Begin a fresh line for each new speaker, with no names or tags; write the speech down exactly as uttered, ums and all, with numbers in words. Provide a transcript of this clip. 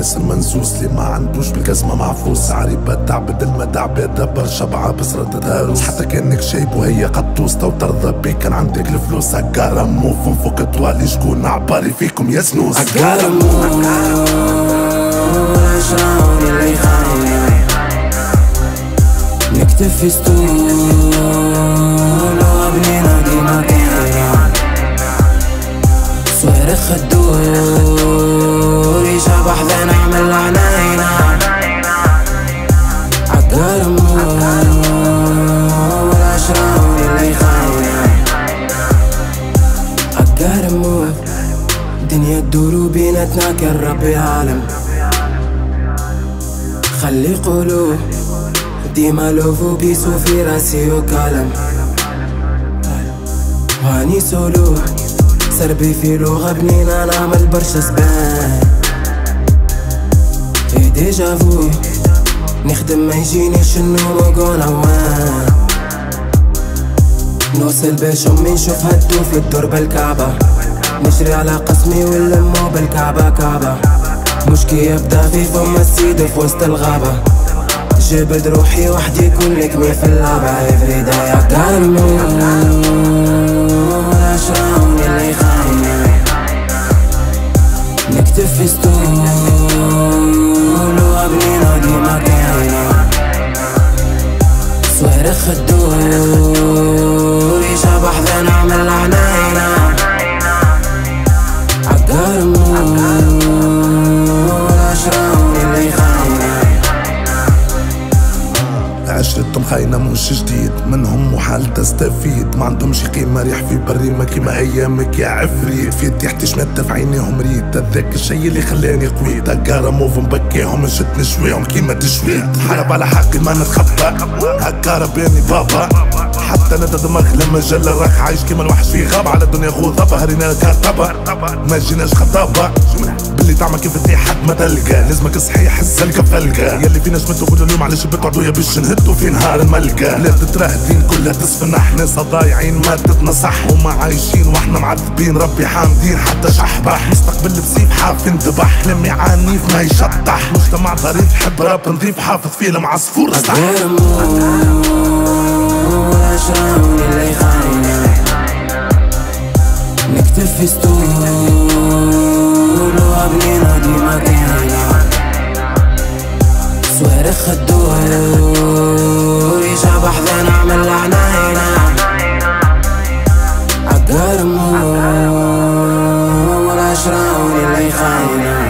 ياسر منسوس اللي ما عندوش بالجزمة معفوس عريبة تعبد المدع بيدبر شبعة بسرة تهاروس حتى كأنك شايب وهي قطوس تو ترضى بيك كان عندك الفلوس هكارا موف نفوق توالي شكون عباري فيكم يا سنوس
هكارا موف عشرة اللي خاينة نكتب في ستول وابنينا ديما كاينة صوير خدور يشبح ذا نعمل عناينا عقار مول عشرة اللي خاينة عقار مول دنيا تدور بيناتنا كالرب العالم خلي قلوب ديما لوفو بيسو في راسي وكلام واني سولو سربي في لغة بنينا نعمل برشا سبان في ديجافو نخدم ما يجينيش النوم وقول عوان نوصل باش امي نشوف هدو في الدور بالكعبة نشري على قسمي ونلمو بالكعبة كعبة مش كي يبدا في فم السيد في وسط الغابة جبد روحي وحدي كلك مي في اللعبة افري داي عقارمو عشرة اللي خاينة نكتب في ستول وابنينا ديما كاينة صوير خدور يشبح ذا نعمل عناينا عقارمو عشرة اللي خاينة
عشرتهم خاينة مش جديد منهم محال تستفيد ما عندهمش قيمة ريح في بري ما كيما ايامك يا عفريت في تحت شمات في عينيهم ريت هذاك الشي اللي خلاني قويت هكارا موف مبكيهم نشد نشويهم كيما تشويت حرب على حقي ما نتخبى هكارا بيني بابا حتى انا دماغ لما جل راك عايش كيما الوحش في غابة على الدنيا غوضبة هرينا كرطبة ما جيناش خطابة باللي تعمل كيف تطيح حد ما تلقى لازمك صحيح السلكة فلقة يلي فينا شمتو كل اليوم علاش بتقعدوا يا باش نهدوا في نهار الملقى لا تتراهدين كلها تسفن احنا ضايعين ما تتنصح وما عايشين واحنا معذبين ربي حامدين حتى شحبح مستقبل بسيف حاف انذبح لمي عنيف ما يشطح مجتمع ظريف حب راب نضيف حافظ فيلم عصفور صح
عشرة اللي خاينة نكتب في ستول وابنينا ديما كاينة صوير خدور يشبح ذا نعمل عناينا عقار مول عشرة اللي خاينة